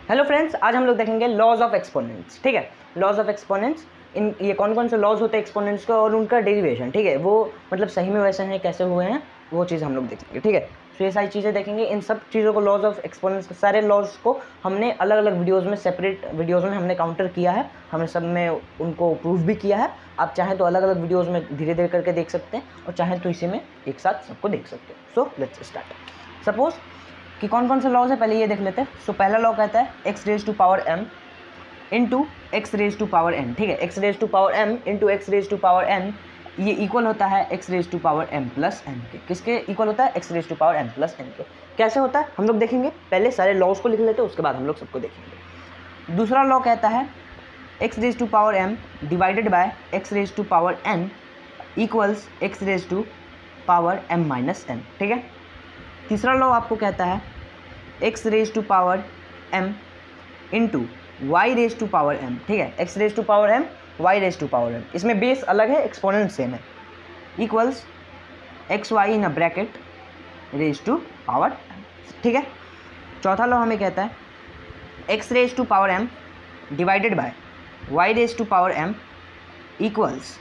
Hello friends, आज हम लोग देखेंगे लॉज ऑफ एक्सपोनेंट्स। ठीक है, लॉज ऑफ एक्सपोनेंट्स, इन ये कौन कौन से लॉज होते हैं एक्सपोनेंट्स के और उनका डेरिवेशन। ठीक है, वो मतलब सही में वैसे हैं, कैसे हुए हैं, वो चीज़ हम लोग देखेंगे। ठीक है, तो ये सारी चीज़ें देखेंगे। इन सब चीज़ों को, लॉज ऑफ एक्सपोनेंट्स के सारे लॉज को हमने अलग अलग वीडियोज़ में, सेपरेट वीडियोज़ में हमने काउंटर किया है, हमने सब में उनको प्रूफ भी किया है। आप चाहें तो अलग अलग वीडियोज़ में धीरे धीरे करके देख सकते हैं और चाहें तो इसी में एक साथ सबको देख सकते हैं। So let's start. सपोज कि कौन कौन से लॉज है, पहले ये देख लेते हैं। सो पहला लॉ कहता है x raise to power m into x raise to power n. ठीक है, x raise to power m into x raise to power n, ये इक्वल होता है x raise to power m plus n के। किसके equal होता है? X raise to power m plus n के। कैसे होता है हम लोग देखेंगे, पहले सारे लॉज को लिख लेते हैं, उसके बाद हम लोग सबको देखेंगे। दूसरा लॉ कहता है x raise to power m divided by x raise to power n equals x raise to power m minus n. ठीक है, तीसरा लॉ आपको कहता है x raise to power m into y raise to power m. ठीक है, x raise to power m, y raise to power m, इसमें base अलग है, एक्सपोनेंट सेम है, equals x y in a bracket raise to power m. ठीक है, चौथा law हमें कहता है x raise to power m divided by y raise to power m equals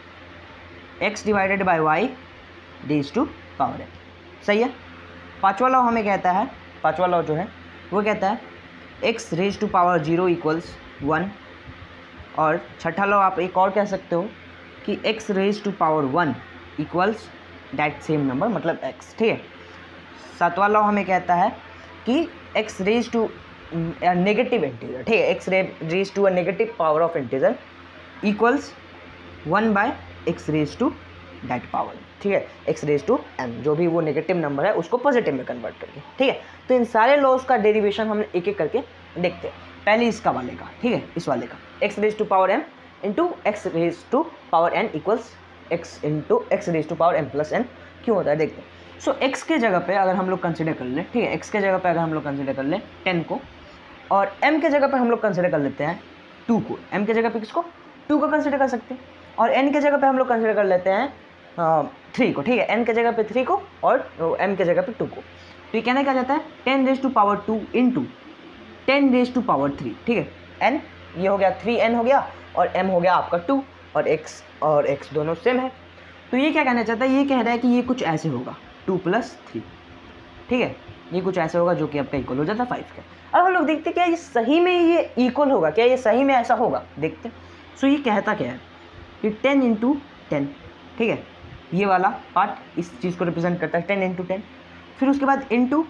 x divided by y raise to power m. सही है। पांचवा law हमें कहता है, पांचवा लॉ जो है वो कहता है x raise to power 0 equals 1। और छठा लॉ आप एक और कह सकते हो कि x raise to power 1 equals that same number, मतलब एक्स। ठीक है, सातवां लॉ हमें कहता है कि x raise to negative integer. ठीक है, x raise to a negative power of integer equals 1 by x raise to that power. ठीक है, एक्स रेज टू एम, जो भी वो नेगेटिव नंबर है उसको पॉजिटिव में कन्वर्ट करके। ठीक है, तो इन सारे लॉज का डेरिवेशन हम एक एक करके देखते हैं। पहले इसका वाले का, ठीक है, इस वाले का x raise to power m into x raise to power n equals x into x raise to power m plus n. क्यों होता है देखते हैं। सो एक्स के जगह पे अगर हम लोग कंसिडर कर लें, ठीक है, एक्स के जगह पे अगर हम लोग कंसिडर कर लें 10 को, और एम के जगह पे हम लोग कंसिडर कर लेते हैं 2 को। एम के जगह पे किसको? 2 को कंसिडर कर सकते हैं। और एन के जगह पे हम लोग कंसिडर कर लेते हैं 3 को। ठीक है, n के जगह पे 3 को और m के जगह पे 2 को। तो ये कहना क्या जाता है 10 raise to power 2 into 10 raise to power 3। ठीक है, n ये हो गया 3n हो गया और m हो गया आपका 2, और x दोनों सेम है। तो ये क्या कहना चाहता है, ये कह रहा है कि ये कुछ ऐसे होगा 2 + 3। ठीक है, ये कुछ ऐसे होगा जो कि आपका इक्वल हो जाता है 5 के। अब हम लोग देखते क्या ये सही में ये इक्वल होगा, क्या ये सही में ऐसा होगा, देखते। सो ये कहता क्या है कि 10 इंटू 10। ठीक है, ये वाला पार्ट इस चीज़ को रिप्रेजेंट करता है 10 इंटू 10। फिर उसके बाद इंटू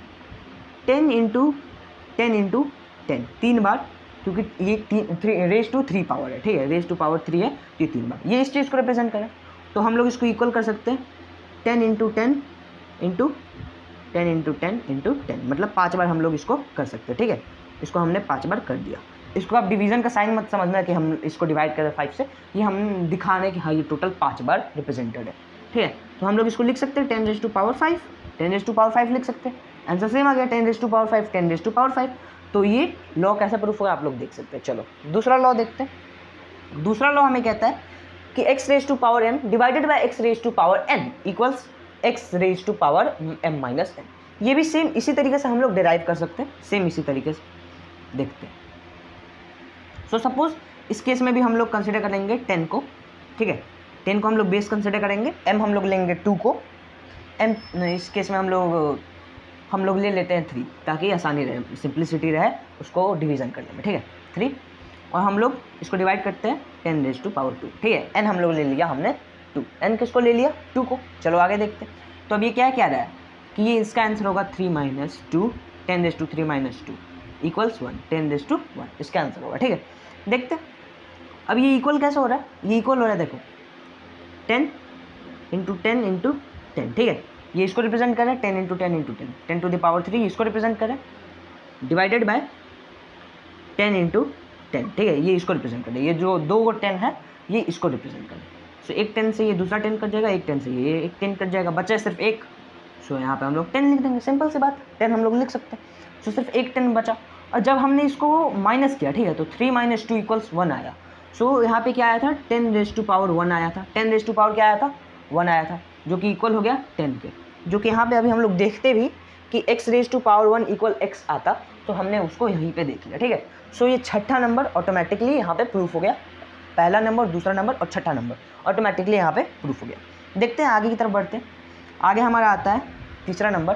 10 इंटू 10 इंटू 10 3 बार, क्योंकि ये रेज टू 3 पावर है। ठीक है, रेज टू पावर 3 है, ये 3 बार ये इस चीज़ को रिप्रेजेंट करें। तो हम लोग इसको इक्वल कर सकते हैं 10 इंटू 10 इंटू 10 इंटू 10 इंटू 10, मतलब 5 बार हम लोग इसको कर सकते हैं। ठीक है, इसको हमने 5 बार कर दिया। इसको आप डिवीज़न का साइन मत समझना कि हम इसको डिवाइड करें 5 से, ये हम दिखाने कि हाँ ये टोटल 5 बार रिप्रेजेंटेड है। ठीक है, तो हम लोग इसको लिख सकते हैं 10 raise to power 5, 10 raise to power 5 लिख सकते हैं। आंसर सेम आ गया, 10 raise to power 5, 10 raise to power 5। तो ये लॉ कैसे प्रूफ होगा आप लोग देख सकते हैं। चलो दूसरा लॉ देखते हैं। दूसरा लॉ हमें कहता है कि x raise to power m divided by x raise to power n equals x raise to power m minus n. ये भी सेम इसी तरीके से हम लोग डिराइव कर सकते हैं, सेम इसी तरीके से देखते हैं। सो सपोज इस केस में भी हम लोग कंसिडर करेंगे 10 को। ठीक है, 10 को हम लोग बेस कंसिडर करेंगे, m हम लोग लेंगे 2 को, m इस केस में हम लोग ले लेते हैं 3 ताकि आसानी रहे, सिंप्लिसिटी रहे उसको डिवीज़न करने में। ठीक है, 3, और हम लोग इसको डिवाइड करते हैं 10 रेज टू पावर 2। ठीक है, n हम लोग ले लिया हमने 2, n किसको ले लिया? 2 को। चलो आगे देखते हैं। तो अब ये क्या रहा है कि ये इसका आंसर होगा 3 - 2, 10 raise to 3 - 2 equals 1, 10 raise to 1 इसका आंसर होगा। ठीक है, देखते हैं अब ये इक्वल कैसे हो रहा है। ये इक्वल हो रहा है, देखो 10 इंटू 10 इंटू 10। ठीक है, ये इसको रिप्रेजेंट कर रहा है 10 into 10 into 10, 10 to the power 3 इसको रिप्रेजेंट कर रहा है, डिवाइडेड बाय 10 इंटू 10। ठीक है, ये इसको रिप्रेजेंट कर रहा है, ये जो 2 10 है ये इसको रिप्रेजेंट कर रहा है। सो एक 10 से ये दूसरा 10 कट जाएगा, एक 10 से ये एक 10 कट जाएगा, बचा सिर्फ एक। सो यहाँ पे हम लोग 10 लिख देंगे, सिंपल सी बात, 10 हम लोग लिख सकते हैं। सो सिर्फ एक 10 बचा, और जब हमने इसको माइनस किया, ठीक है, तो 3 - 2 इक्वल्स 1 आया। सो यहाँ पे क्या आया था 10 रेज टू पावर 1 आया था, 10 रेज टू पावर क्या आया था 1 आया था, जो कि इक्वल हो गया 10 के। जो कि यहाँ पे अभी हम लोग देखते भी कि x raise to power 1 equal x आता, तो हमने उसको यहीं पे देख लिया, ठीक है। सो ये छठा नंबर ऑटोमेटिकली यहाँ पे प्रूफ हो गया, पहला नंबर, दूसरा नंबर और छठा नंबर ऑटोमेटिकली यहाँ पे प्रूफ हो गया। देखते हैं आगे की तरफ बढ़ते हैं। आगे हमारा आता है तीसरा नंबर,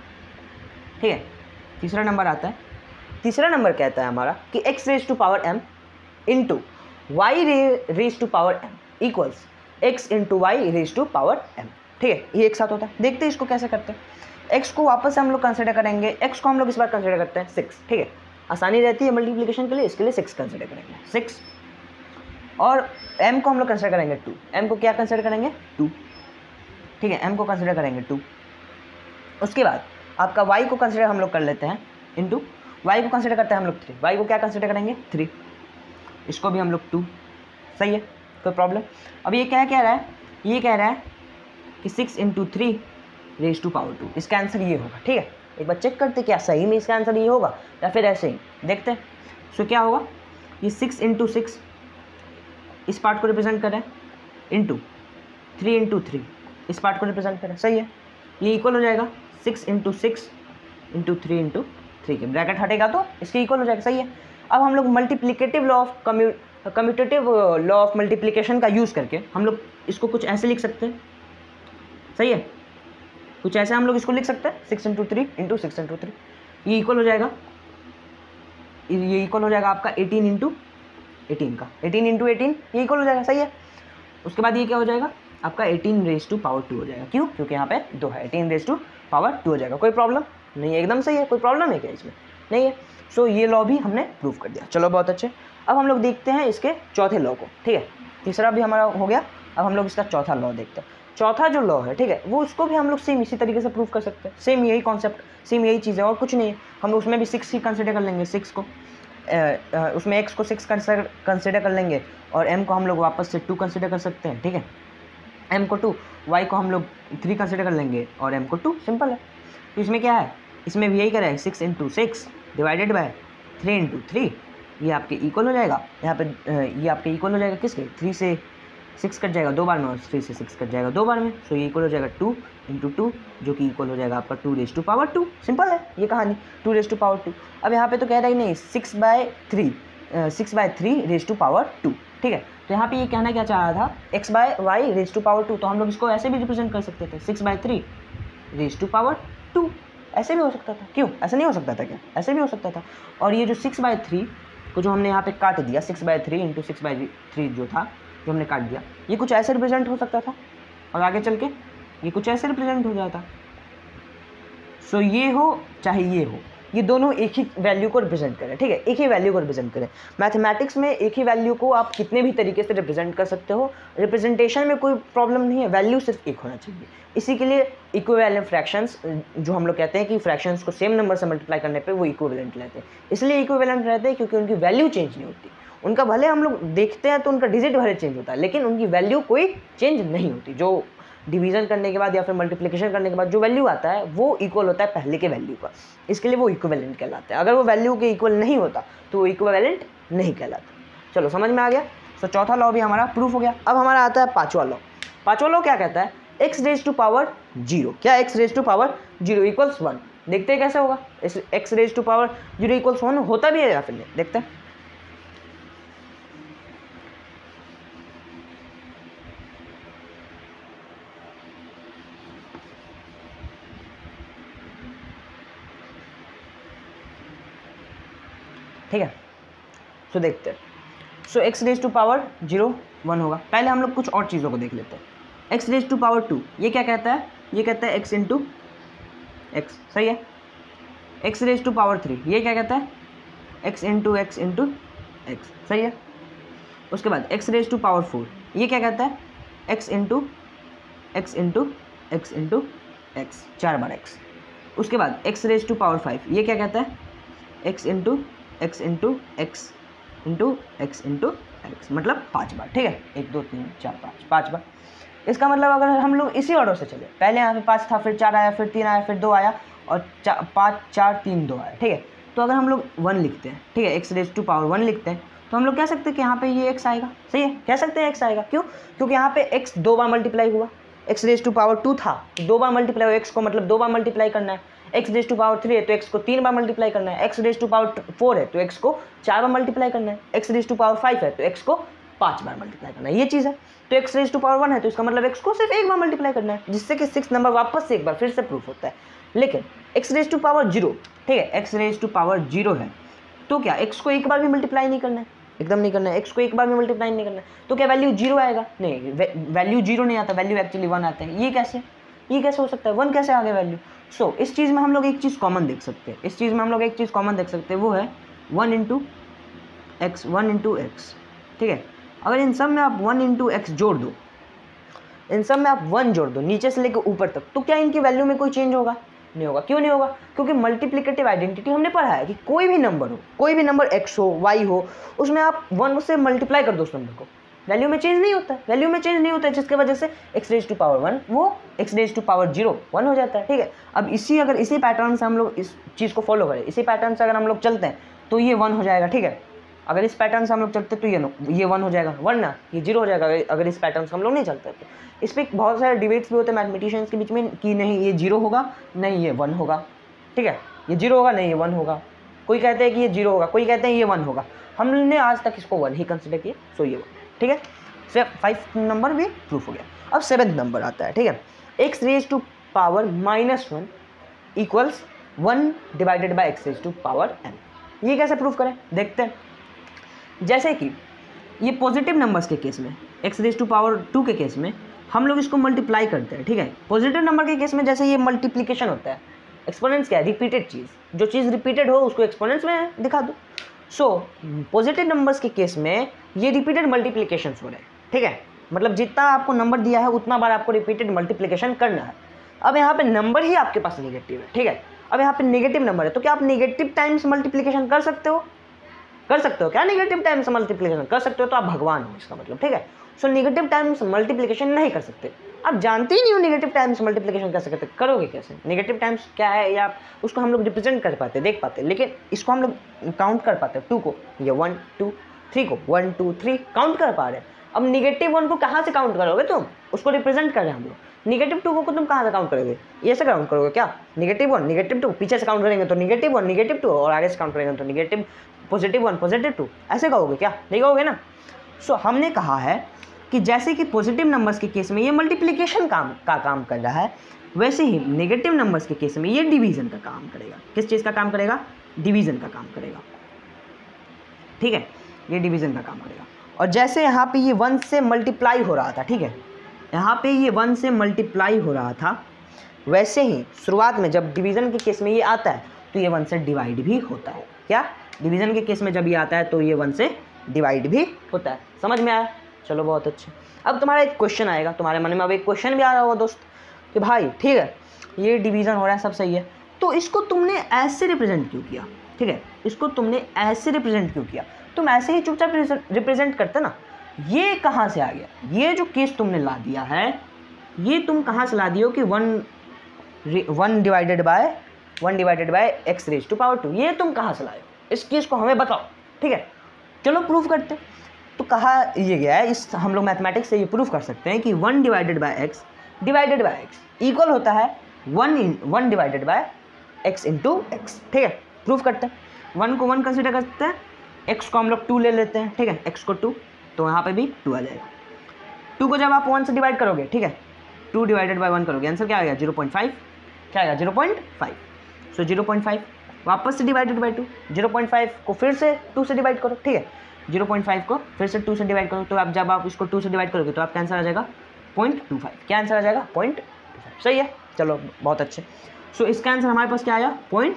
ठीक है। तीसरा नंबर आता है, तीसरा नंबर कहता है हमारा कि x raise to power m into y raise to power m equals x into y raise to power m, ठीक है। ये एक साथ होता है। देखते हैं इसको कैसे करते हैं। x को वापस से हम लोग कंसिडर करेंगे, x को हम लोग इस बार कंसिडर करते हैं 6, ठीक है। आसानी रहती है मल्टीप्लिकेशन के लिए, इसके लिए 6 कंसिडर करेंगे, 6। और m को हम लोग कंसिडर करेंगे 2, m को क्या कंसिडर करेंगे 2, ठीक है। m को कंसिडर करेंगे 2। उसके बाद आपका y को कंसिडर हम लोग कर लेते हैं इंटू, y को कंसिडर करते हैं हम लोग 3, y को क्या कंसिडर करेंगे 3, इसको भी हम लोग 2, सही है, कोई प्रॉब्लम। अब ये क्या कह रहा है, ये कह रहा है कि 6 इंटू 3 रेज टू पावर 2, इसका आंसर ये होगा, ठीक है। एक बार चेक करते क्या सही में इसका आंसर ये होगा या फिर ऐसे ही, देखते हैं। सो क्या होगा, ये 6 इंटू 6 इस पार्ट को रिप्रेजेंट कर रहा है, इंटू 3 इंटू 3 इस पार्ट को रिप्रेजेंट कर रहा है, सही है। ये इक्वल हो जाएगा 6 इंटू 6 इंटू 3 इंटू 3 के ब्रैकेट हटेगा तो इसके इक्वल हो जाएगा, सही है। अब हम लोग multiplicative law of commutative law of multiplication का यूज़ करके हम लोग इसको कुछ ऐसे लिख सकते हैं, सही है। कुछ ऐसे हम लोग इसको लिख सकते हैं 6 इंटू 3 इंटू 6 इंटू 3, ये इक्वल हो जाएगा, ये इक्वल हो जाएगा आपका 18 इंटू 18 का, 18 इंटू 18 ये इक्वल हो जाएगा, सही है। उसके बाद ये क्या हो जाएगा आपका 18 रेज टू पावर 2 हो जाएगा, क्यों, क्योंकि यहाँ पे 2 है, 18 रेज टू पावर 2 हो जाएगा। कोई प्रॉब्लम नहीं है, एकदम सही है, कोई प्रॉब्लम है क्या इसमें, नहीं है। सो ये लॉ भी हमने प्रूव कर दिया, चलो बहुत अच्छे। अब हम लोग देखते हैं इसके चौथे लॉ को, ठीक है। तीसरा भी हमारा हो गया, अब हम लोग इसका चौथा लॉ देखते हैं। चौथा जो लॉ है, ठीक है, वो उसको भी हम लोग सेम इसी तरीके से प्रूव कर सकते हैं, सेम यही कॉन्सेप्ट, सेम यही चीज़ है और कुछ नहीं है। हम उसमें भी 6 ही कंसिडर कर लेंगे, 6 को उसमें x को 6 कंसिडर कर लेंगे और m को हम लोग वापस से 2 कंसिडर कर सकते हैं, ठीक है। m को 2, y को हम लोग 3 कंसिडर कर लेंगे और m को 2, सिंपल है। तो इसमें क्या है, इसमें भी यही करें 6 इंटू 6 डिवाइडेड बाय 3 इंटू 3, ये आपके इक्वल हो जाएगा। यहाँ पे ये आपके इक्वल हो जाएगा किसके, 3 से 6 कट जाएगा 2 बार में और 3 से 6 कट जाएगा 2 बार में, सो ये इक्वल हो जाएगा 2 इंटू 2, जो कि इक्वल हो जाएगा आपका 2 रेज टू पावर 2, सिंपल है ये कहानी, 2 रेज टू पावर 2। अब यहाँ पे तो कह रहा है कि नहीं 6 बाय 3 रेज टू पावर 2, ठीक है। तो यहाँ पे ये कहना क्या चाह रहा था, x by y raise to power 2, तो हम लोग इसको ऐसे भी रिप्रेजेंट कर सकते थे 6 बाय 3 रेज टू पावर 2, ऐसे भी हो सकता था, क्यों ऐसे नहीं हो सकता था क्या, ऐसे भी हो सकता था। और ये जो 6 बाय 3 को जो हमने यहाँ पे काट दिया, 6 बाय 3 इंटू 6 बाय 3 जो था, जो हमने काट दिया, ये कुछ ऐसे रिप्रेजेंट हो सकता था और आगे चल के ये कुछ ऐसे रिप्रेजेंट हो जाता। सो ये हो चाहे ये हो, ये दोनों एक ही वैल्यू को रिप्रेजेंट करें, ठीक है, एक ही वैल्यू को रिप्रेजेंट करें। मैथमेटिक्स में एक ही वैल्यू को आप कितने भी तरीके से रिप्रेजेंट कर सकते हो, रिप्रेजेंटेशन में कोई प्रॉब्लम नहीं है, वैल्यू सिर्फ एक होना चाहिए। इसी के लिए इक्विवेलेंट फ्रैक्शंस, जो हम लोग कहते हैं कि फ्रैक्शंस को सेम नंबर से मल्टीप्लाई करने पे वो इक्विवेलेंट रहते हैं, इसलिए इक्विवेलेंट रहते हैं क्योंकि उनकी वैल्यू चेंज नहीं होती। उनका भले हम लोग देखते हैं तो उनका डिजिट भले चेंज होता है, लेकिन उनकी वैल्यू कोई चेंज नहीं होती। जो डिवीजन करने के बाद या फिर मल्टीप्लिकेशन करने के बाद जो वैल्यू आता है वो इक्वल होता है पहले के वैल्यू का, इसके लिए वो इक्विवेलेंट कहलाता है। अगर वो वैल्यू के इक्वल नहीं होता तो वो इक्विवेलेंट नहीं कहलाता। चलो समझ में आ गया। तो चौथा लॉ भी हमारा प्रूफ हो गया। अब हमारा आता है पांचवा लॉ। पांचवा लॉ क्या कहता है, x रेज टू पावर 0, क्या x raise to power 0 equals 1। देखते हैं कैसे होगा, x raise to power 0 equals 1 होता भी है या फिर नहीं, देखते हैं। ठीक है, सो देखते हैं। So x raise to power 0 1 होगा। पहले हम लोग कुछ और चीज़ों को देख लेते हैं। x रेज टू पावर 2 ये क्या कहता है, ये कहता है x इंटू एक्स, सही है। x रेज टू पावर 3 ये क्या कहता है, x into x into x, सही है। उसके बाद x रेज टू पावर 4 ये क्या कहता है, x into x into x into x, 4 बार x। उसके बाद x रेज टू पावर 5 ये क्या कहता है, x into x into x into x into x, मतलब 5 बार, ठीक है। 1 2 3 4 5 बार। इसका मतलब अगर हम लोग इसी ऑर्डर से चले, पहले यहाँ पे 5 था, फिर 4 आया, फिर 3 आया, फिर 2 आया और 5 4 3 2 आया, ठीक है। तो अगर हम लोग 1 लिखते हैं, ठीक है, x रेज टू पावर 1 लिखते हैं, तो हम लोग कह सकते हैं कि यहाँ पे ये x आएगा, सही है, कह सकते हैं x आएगा। क्यों, क्योंकि यहाँ पे x 2 बार मल्टीप्लाई हुआ, x रेज टू पावर 2 था, 2 बार मल्टीप्लाई हुआ, x को मतलब 2 बार मल्टीप्लाई करना है, एक्स रेज टू पावर 3 है तो एक्स को 3 बार मल्टीप्लाई करना है, एक्स रेज टू पावर 4 है तो एक्स को 4 बार मल्टीप्लाई करना है, एक्स रेज टू पावर 5 है तो एक्स को 5 बार मल्टीप्लाई करना है, ये चीज़ है। तो एक्स रेज टू पावर 1 है तो इसका मतलब एक्स को सिर्फ 1 बार मल्टीप्लाई करना है, जिससे कि 6 नंबर वापस से एक बार फिर से प्रूफ होता है। लेकिन एक्स रेज टू पावर 0, ठीक है, एक्स रेज टू पावर 0 है तो क्या एक्स को एक बार भी मल्टीप्लाई नहीं करना है, एकदम नहीं करना है, एक्स को एक बार भी मल्टीप्लाई नहीं करना है, तो क्या वैल्यू 0 आएगा? नहीं, वैल्यू 0 नहीं आता, वैल्यू एक्चुअली 1 आता है। ये कैसे हो सकता है? 1 कैसे आ गया वैल्यू? सो इस चीज़ में हम लोग एक चीज़ कॉमन देख सकते हैं, इस चीज़ में हम लोग एक चीज़ कॉमन देख सकते हैं, वो है 1 इंटू एक्स, ठीक है। अगर इन सब में आप 1 इंटू एक्स जोड़ दो, इन सब में आप 1 जोड़ दो नीचे से लेकर ऊपर तक, तो क्या इनकी वैल्यू में कोई चेंज होगा? नहीं होगा। क्यों नहीं होगा? क्योंकि मल्टीप्लिकेटिव आइडेंटिटी हमने पढ़ा है कि कोई भी नंबर हो, कोई भी नंबर x हो, y हो, उसमें आप 1 से मल्टीप्लाई कर दो उस नंबर को, वैल्यू में चेंज नहीं होता, वैल्यू में चेंज नहीं होता है, जिसकी वजह से x रेज टू पावर 1 वो x रेज टू पावर 0 1 हो जाता है, ठीक है। अब अगर इसी पैटर्न से हम लोग इस चीज़ को फॉलो करें, इसी पैटर्न से अगर हम लोग चलते हैं तो ये 1 हो जाएगा, ठीक है। अगर इस पैटर्न से हम लोग चलते तो ये 1 हो जाएगा, वरना ये 0 हो जाएगा अगर इस पैटर्न से हम लोग नहीं चलते। तो इस पर बहुत सारे डिबेट्स भी होते हैं मैथमेटिशियंस के बीच में कि नहीं ये 0 होगा, नहीं ये 1 होगा, ठीक है, ये 0 होगा, नहीं ये 1 होगा। कोई कहते हैं कि ये 0 होगा, कोई कहते हैं ये 1 होगा। हमने आज तक इसको 1 ही कंसिडर किया, सो ये 1, ठीक है। फिर 5 नंबर भी प्रूफ हो गया। अब 7th नंबर आता है, ठीक है। X raise to power -1 equals 1 divided by x raise to power n। ये कैसे प्रूफ करें, देखते हैं। जैसे कि ये पॉजिटिव नंबर्स के केस में, एक्स रेज टू पावर 2 के केस में हम लोग इसको मल्टीप्लाई करते हैं, ठीक है। पॉजिटिव नंबर के केस में जैसे ये मल्टीप्लिकेशन होता है, एक्सपोनेंट्स क्या है? रिपीटेड चीज़, जो चीज़ रिपीटेड हो उसको एक्सपोनेंट्स में दिखा दो। सो पॉजिटिव नंबर्स के केस में ये रिपीटेड मल्टीप्लिकेशन हो रहे हैं, ठीक है। मतलब जितना आपको नंबर दिया है उतना बार आपको रिपीटेड मल्टीप्लिकेशन करना है। अब यहाँ पे नंबर ही आपके पास नेगेटिव है, ठीक है। अब यहाँ पे नेगेटिव नंबर है तो क्या आप नेगेटिव टाइम्स मल्टीप्लिकेशन कर सकते हो? क्या नेगेटिव टाइम्स मल्टीप्लिकेशन कर सकते हो? तो आप भगवान हो इसका मतलब, ठीक है। सो नेगेटिव टाइम्स मल्टीप्लिकेशन नहीं कर सकते, आप जानते ही नहीं हो नेगेटिव टाइम्स मल्टीप्लिकेशन कैसे करते, करोगे कैसे? नेगेटिव टाइम्स क्या है या उसको हम लोग रिप्रेजेंट कर पाते, देख पाते, लेकिन इसको हम लोग काउंट कर पाते हैं। 2 को, ये 1 2 3 को 1 2 3 काउंट कर पा रहे हैं। अब नेगेटिव 1 को कहाँ से काउंट करोगे तुम? उसको रिप्रेजेंट कर रहे हैं हम लोग। नेगेटिव 2 को तुम कहाँ से काउंट करोगे? ये से काउंट करोगे क्या? नेगेटिव 1 नेगेटिव 2, पीछे से काउंट करेंगे तो नेगेटिव 1 नेगेटिव 2, और आगे से काउंट करेंगे तो नेगेटिव पॉजिटिव 1 पॉजिटिव 2, ऐसे कहोगे क्या? नहीं कहोगे ना। सो हमने कहा है कि जैसे कि पॉजिटिव नंबर्स के केस में ये मल्टीप्लिकेशन का काम कर रहा है, वैसे ही नेगेटिव नंबर्स के केस में ये डिवीज़न का काम करेगा। किस चीज़ का काम करेगा? डिवीज़न का काम करेगा, ठीक है, ये डिवीज़न का काम करेगा। और जैसे यहाँ पे ये 1 से मल्टीप्लाई हो रहा था, ठीक है, यहाँ पे ये 1 से मल्टीप्लाई हो रहा था, वैसे ही शुरुआत में जब डिवीज़न के केस में ये आता है तो ये 1 से डिवाइड भी होता है। क्या? डिवीज़न के केस में जब ये आता है तो ये 1 से डिवाइड भी होता है। समझ में आया? चलो बहुत अच्छे। अब तुम्हारा एक क्वेश्चन आएगा, तुम्हारे मन में अब एक क्वेश्चन भी आ रहा होगा दोस्त कि भाई ठीक है ये डिवीज़न हो रहा है, सब सही है, तो इसको तुमने ऐसे रिप्रेजेंट क्यों किया? ठीक है, इसको तुमने ऐसे रिप्रेजेंट क्यों किया? तुम ऐसे ही चुपचाप रिप्रेजेंट करते ना। ये कहाँ से आ गया? ये जो केस तुमने ला दिया है, ये तुम कहाँ से ला दियो कि 1 divided by x raise to power 2, ये तुम कहाँ से लाए? इस केस को हमें बताओ, ठीक है। चलो प्रूफ करते। तो कहा ये गया है, इस हम लोग मैथमेटिक्स से ये प्रूफ कर सकते हैं कि 1 डिवाइडेड बाय एक्स इक्वल होता है 1 divided by x into x, ठीक है। प्रूफ करते हैं। 1 को 1 कंसिडर करते हैं, एक्स को हम लोग 2 ले लेते हैं, ठीक है, एक्स को 2, तो यहाँ पे भी 2 आ जाएगा। 2 को जब आप 1 से डिवाइड करोगे, ठीक है, 2 डिवाइडेड बाय 1 करोगे, आंसर क्या आएगा? 0.5, क्या आएगा? 0.5। सो 0.5 वापस से डिवाइडेड बाय 2, 0.5 को फिर से 2 से डिवाइड करो, ठीक है, 0.5 को फिर से 2 से डिवाइड करो, तो आप जब आप इसको 2 से डिवाइड करोगे तो आपका आंसर आ जाएगा 0.25। क्या आंसर आ जाएगा? 0.25। सही है, चलो बहुत अच्छे। सो इसका आंसर हमारे पास क्या आया?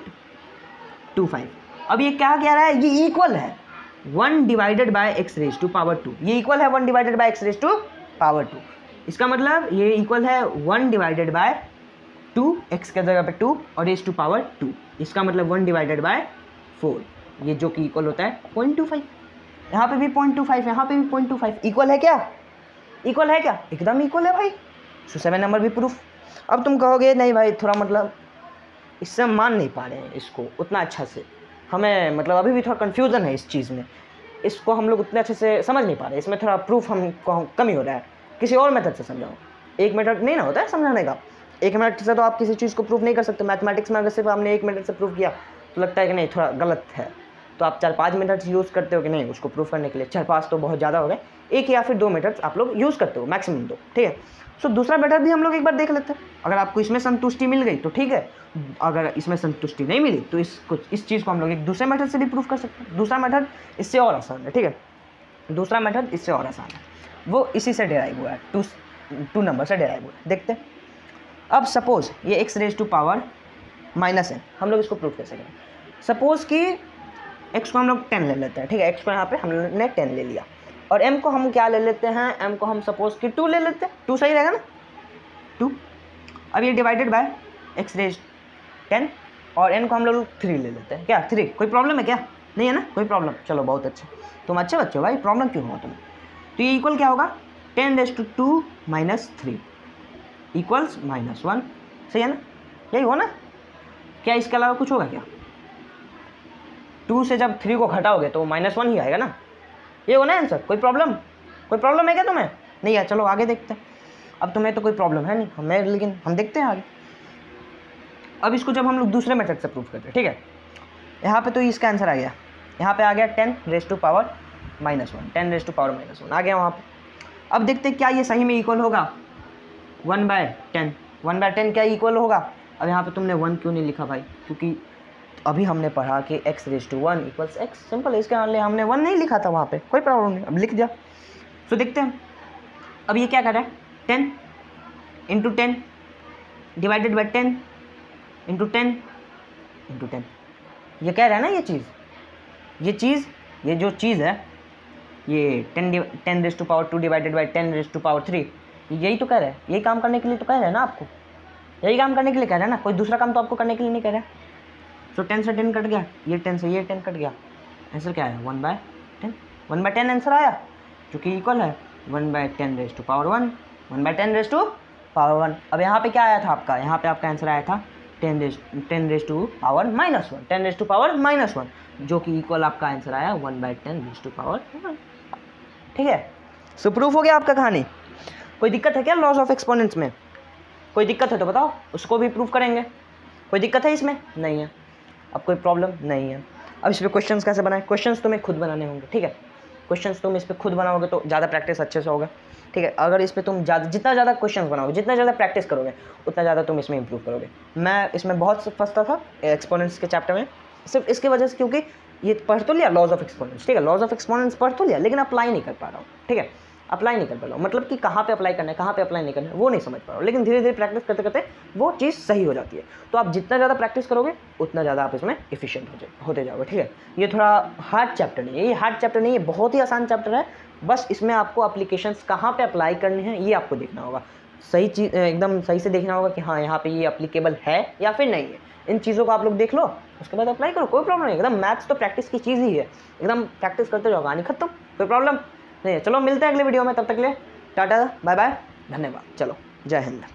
0.25। अब ये क्या कह रहा है? ये इक्वल है 1 divided by x raise to power 2, ये इक्वल है 1 divided by x raise to power 2। इसका मतलब ये इक्वल है 1 डिवाइडेड बाय 2, एक्स के जगह पे 2 और रेज टू पावर 2, इसका मतलब 1 डिवाइडेड बाय 4, ये जो कि इक्वल होता है 0.25। यहाँ पे भी 0.25, यहाँ पे भी 0.25, इक्वल है क्या? इक्वल है क्या? एकदम इक्वल है भाई। सो 7 नंबर भी प्रूफ। अब तुम कहोगे नहीं भाई थोड़ा मतलब इससे हम मान नहीं पा रहे हैं इसको उतना अच्छा से, हमें मतलब अभी भी थोड़ा कन्फ्यूज़न है इस चीज़ में, इसको हम लोग उतने अच्छे से समझ नहीं पा रहे, इसमें थोड़ा प्रूफ हमको कमी हो रहा है, किसी और मेथड से समझाओ। एक मेथड नहीं ना होता है समझाने का, 1 मिनट से तो आप किसी चीज़ को प्रूफ नहीं कर सकते। मैथमेटिक्स में अगर सिर्फ आपने 1 मिनट से प्रूफ किया तो लगता है कि नहीं थोड़ा गलत है, तो आप 4-5 मिनट यूज़ करते हो कि नहीं उसको प्रूफ करने के लिए। 4-5 तो बहुत ज़्यादा हो गए, 1 या फिर 2 मिनट आप लोग यूज़ करते हो मैक्सिमम 2, ठीक है। सो दूसरा मेथड भी हम लोग एक बार देख लेते हैं। अगर आपको इसमें संतुष्टि मिल गई तो ठीक है, अगर इसमें संतुष्टि नहीं मिली तो इस चीज़ को हम लोग एक दूसरे मेथड से भी प्रूफ कर सकते हैं। दूसरा मेथड इससे और आसान है, ठीक है। दूसरा मेथड इससे और आसान है, वो इसी से डिराइव हुआ है, टू नंबर से डिराइव हुआ है। देखते हैं। अब सपोज ये x raise to power -n, हम लोग इसको प्रूफ कैसे करें। सपोज कि x को हम लोग 10 ले लेते हैं, ठीक है। x को यहाँ पे हमने 10 ले लिया, और m को हम क्या ले लेते हैं, m को हम सपोज कि 2 ले लेते हैं। 2 सही रहेगा ना, 2। अब ये डिवाइडेड बाय x रेज 10, और n को हम लोग 3 ले लेते हैं। क्या 3? कोई प्रॉब्लम है क्या? नहीं है ना, कोई प्रॉब्लम। चलो बहुत अच्छा, तुम अच्छे बच्चे हो भाई, प्रॉब्लम क्यों हुआ तुम्हें। तो ये इक्वल क्या होगा, 10⁻² - 3 इक्वल्स -1, सही है ना, यही हो ना। क्या इसके अलावा कुछ होगा क्या? 2 से जब 3 को घटाओगे तो -1 ही आएगा ना, ये हो ना आंसर। कोई प्रॉब्लम है क्या तुम्हें? नहीं है, चलो आगे देखते हैं। अब तुम्हें तो कोई प्रॉब्लम है नहीं, हमें, लेकिन हम देखते हैं आगे। अब इसको जब हम लोग दूसरे मेथड से प्रूफ करते हैं, ठीक है। यहाँ पे तो इसका आंसर आ गया, यहाँ पे आ गया 10⁻⁻1, 10⁻⁻1 आ गया वहाँ पे। अब देखते हैं क्या ये सही में इक्वल होगा 1/10। 1/10 क्या इक्वल होगा? अब यहाँ पे तुमने 1 क्यों नहीं लिखा भाई, क्योंकि अभी हमने पढ़ा कि x⁻1 = x, सिंपल है। इसके लिए हमने 1 नहीं लिखा था वहाँ पे, कोई प्रॉब्लम नहीं, अब लिख दिया। तो देखते हैं अब ये क्या कर रहा है, 10 × 10 डिवाइडेड बाई 10 × 10 × 10। ये कह रहा है ना ये जो चीज़ है, ये 10⁻² डिवाइडेड बाई 10⁻3, यही तो कह रहा है, यही काम करने के लिए तो कह रहा है ना आपको, यही काम करने के लिए कह रहा है ना, कोई दूसरा काम तो आपको करने के लिए नहीं कह रहा है। तो 10 से 10 कट गया, ये 10 से ये 10 कट गया, आंसर क्या है 1/10। 1/10 आंसर आया, जो कि इक्वल है 1/10⁻1, 1/10⁻1। अब यहाँ पे क्या आया था आपका, यहाँ पे आपका आंसर आया था 10⁻⁻1, जो कि इक्वल आपका आंसर आया 1/10⁻1, ठीक है। सो प्रूफ हो गया आपका कहानी। कोई दिक्कत है क्या लॉज ऑफ एक्सपोनेंट्स में? कोई दिक्कत है तो बताओ, उसको भी प्रूफ करेंगे। कोई दिक्कत है इसमें? नहीं है। अब कोई प्रॉब्लम नहीं है। अब इस पर क्वेश्चंस कैसे बनाए? क्वेश्चंस तुम्हें खुद बनाने होंगे, ठीक है। क्वेश्चंस तुम इस पर खुद बनाओगे तो ज़्यादा प्रैक्टिस अच्छे से होगा, ठीक है। अगर इस पर तुम जितना ज़्यादा क्वेश्चंस बनाओगे, जितना ज़्यादा प्रैक्टिस करोगे, उतना ज़्यादा तुम इसमें इंप्रूव करोगे। मैं इसमें बहुत फंसता था एक्सपोनेंट्स के चैप्टर में, सिर्फ इसकी वजह से, क्योंकि ये पढ़ तो लिया लॉज ऑफ एक्सपोनेंट्स, ठीक है। लॉज ऑफ एक्सपोनेंट्स पढ़ तो लिया, लेकिन अप्लाई नहीं कर पा रहा हूँ, ठीक है। अप्लाई नहीं कर पा रहा हूँ, मतलब कि कहाँ पे अप्लाई करना है, कहाँ पे अप्लाई नहीं करना है, वो नहीं समझ पा रहा हूँ। लेकिन धीरे धीरे प्रैक्टिस करते करते वो चीज़ सही हो जाती है। तो आप जितना ज़्यादा प्रैक्टिस करोगे उतना ज़्यादा आप इसमें एफिशिएंट होते जाओगे, ठीक है। ये थोड़ा हार्ड चैप्टर नहीं है, ये हार्ड चैप्टर नहीं है, बहुत ही आसान चैप्टर है। बस इसमें आपको एप्लीकेशंस कहाँ पे अप्लाई करने हैं ये आपको देखना होगा, सही चीज़ एकदम सही से देखना होगा कि हाँ यहाँ पे ये अप्लीकेबल है या फिर नहीं है। इन चीज़ों को आप लोग देख लो, उसके बाद अप्लाई करो, कोई प्रॉब्लम नहीं। एकदम मैथ्स तो प्रैक्टिस की चीज़ ही है, एकदम प्रैक्टिस करते जाओ, कहानी खत्म, कोई प्रॉब्लम नहीं है। चलो मिलते हैं अगले वीडियो में, तब तक के लिए टाटा बाय बाय, धन्यवाद। चलो जय हिंद।